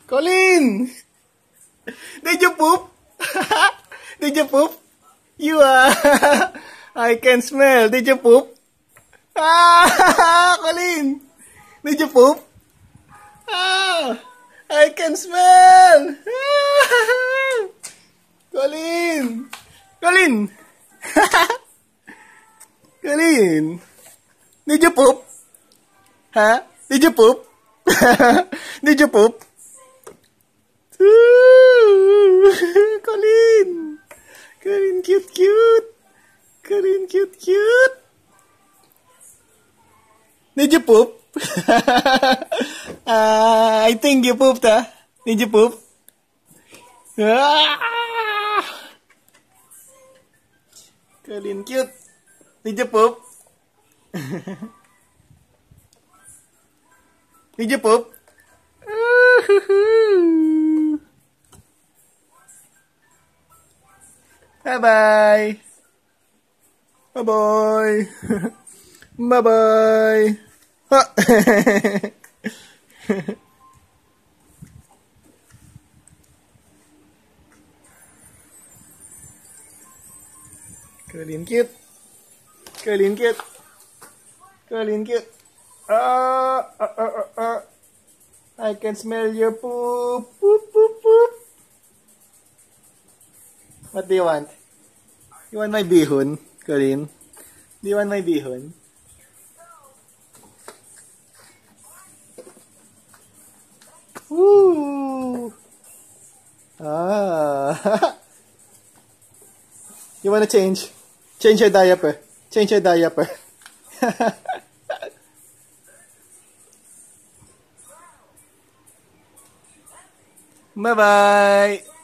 Colin! Did you poop? Did you poop? You are... I can smell. Did you poop? Colin! Did you poop? I can smell. Colin! Colin! Colin! Did you poop? Huh? Did you poop? Did you poop? Colin! Colin, cute, cute! Colin, cute, cute! Did you poop? I think you pooped, huh? Did you poop? Colin, cute! Did you poop? Did you poop? Bye-bye. Bye-bye. Bye-bye. Colin cute. Colin cute. Colin cute. I can smell your poop. Poop, poop, poop. What do you want? You want my bihon, Colin? Do you want my bihon? Woo! You wanna change? Change your diaper. Change your diaper. Bye-bye.